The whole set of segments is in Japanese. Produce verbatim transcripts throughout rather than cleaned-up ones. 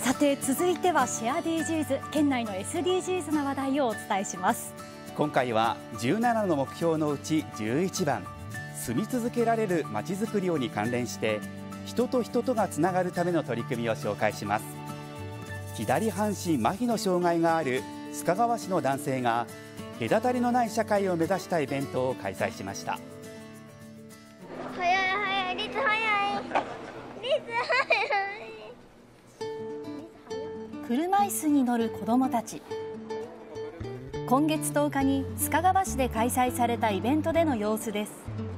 さて続いてはシェア ディージーズ、県内の エスディージーズ の話題をお伝えします。 今回はじゅうななの目標のうちじゅういちばん、住み続けられるまちづくりをに関連して人と人とがつながるための取り組みを紹介します。左半身麻痺の障害がある須賀川市の男性が隔たりのない社会を目指したイベントを開催しました。 早い早い、リツ早い、リツ早い。 車椅子に乗る子どもたち。今月とおかに須賀川市で開催されたイベントでの様子です。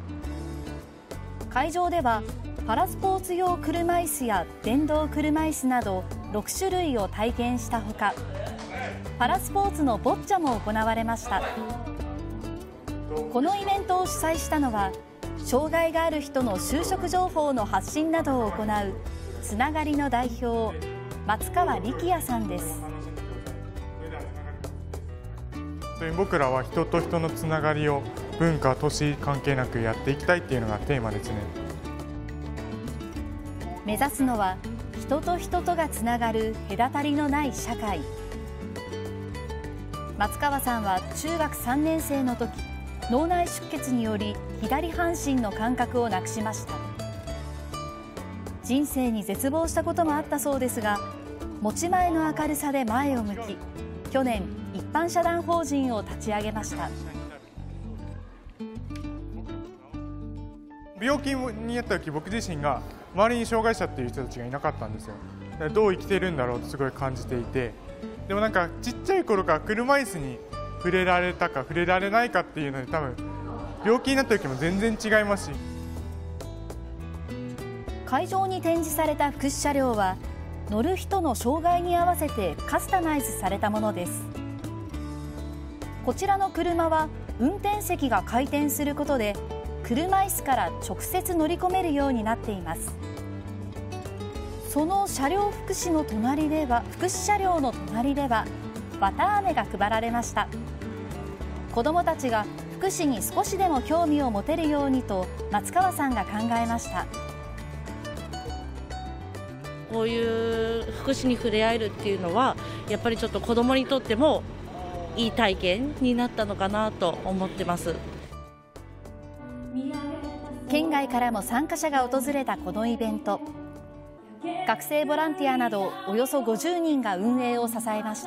会場ではパラスポーツ用車椅子や電動車椅子などろくしゅるいを体験したほか、パラスポーツのボッチャも行われました。このイベントを主催したのは障害がある人の就職情報の発信などを行うつながりの代表、松川力也さんです。 僕らは人と人のつながりを文化、年関係なくやっていきたいっていうのがテーマですね。 目指すのは人と人とがつながる隔たりのない社会。松川さんは中学さんねんせいの時、脳内出血により左半身の感覚をなくしました。人生に絶望したこともあったそうですが、持ち前の明るさで前を向き、去年一般社団法人を立ち上げました。 病気になった時、僕自身が周りに障害者っていう人たちがいなかったんですよ。どう生きてるんだろうとすごい感じていて、でもなんかちっちゃい頃から車椅子に触れられたか触れられないかっていうので、多分病気になった時も全然違いますし。 会場に展示された福祉車両は乗る人の障害に合わせてカスタマイズされたものです。こちらの車は運転席が回転することで車椅子から直接乗り込めるようになっています。その車両福祉の隣では福祉車両の隣では綿あめが配られました。子どもたちが福祉に少しでも興味を持てるようにと松川さんが考えました。 こういう福祉に触れ合えるっていうのはやっぱりちょっと子どもにとってもいい体験になったのかなと思ってます。 県外からも参加者が訪れたこのイベント、学生ボランティアなどおよそごじゅうにんが運営を支えました。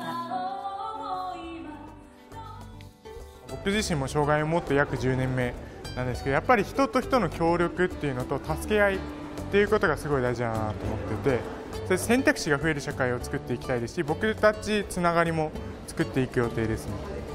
僕自身も障害を持って約じゅうねんめなんですけど、やっぱり人と人の協力っていうのと助け合いっていうことがすごい大事だなと思ってて、それ選択肢が増える社会を作っていきたいですし、僕たちつながりも作っていく予定ですね。